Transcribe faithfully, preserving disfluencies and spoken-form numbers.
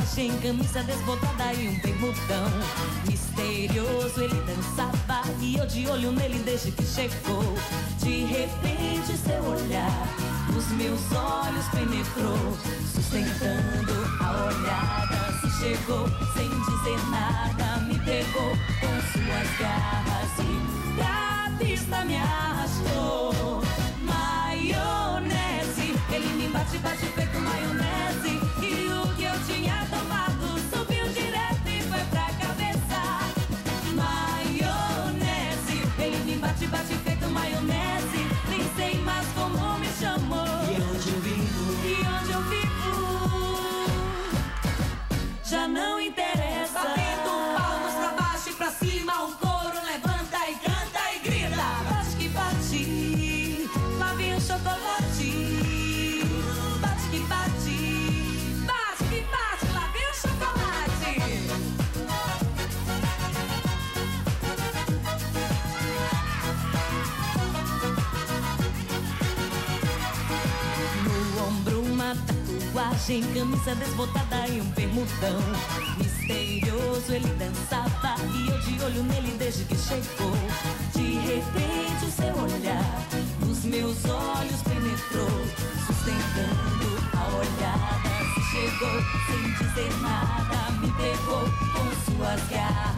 tatuagem, camisa desbotada e um bermudão. Misterioso ele dançava e eu de olho nele desde que chegou. De repente seu olhar os meus olhos penetrou, sustentando a olhada. Se chegou sem dizer nada, me pegou com suas garras e da pista me arrastou. Maionese, ele me bate, bate feito maionese. E o que eu tinha tomado subiu direto e foi pra cabeça. Maionese, ele me bate, bate feito maionese. Nem sei mais como me chamou. E onde eu vivo? E onde eu vivo? Já não interessa. Batendo palmas pra baixo e pra cima, o coro levanta e canta e grita. Bate que bate, lá vem o chocolate. Bate que bate, Bate que bate, lá vem o chocolate. no ombro uma tatuagem, camisa desbotada e um bermudão. Misterioso ele dançava e eu de olho nele desde que chegou. De repente o seu olhar nos meus olhos penetrou, sustentando a olhada. Se chegou sem dizer nada, me pegou com suas garras